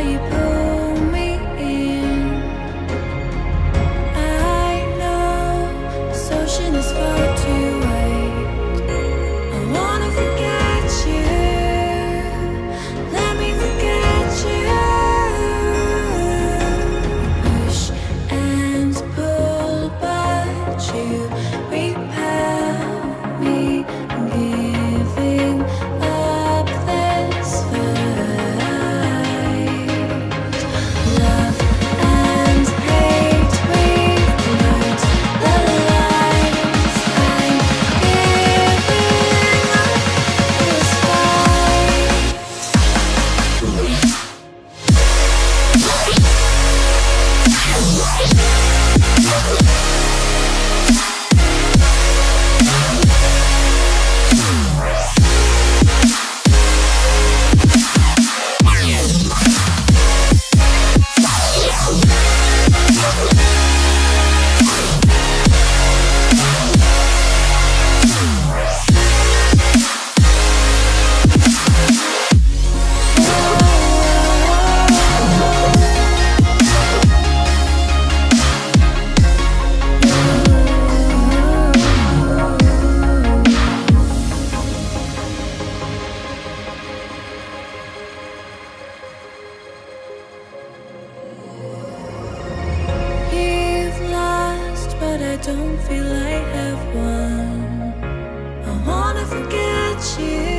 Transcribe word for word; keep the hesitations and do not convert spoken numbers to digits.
pull me in. I know this ocean is far too wide. I wanna forget you. Let me forget you. Push and pull, but you repel me, giving up this fight. Love and hate, we've blurred the lines. I'm giving up this fight. You've lost, but I don't feel I have won. I wanna forget you.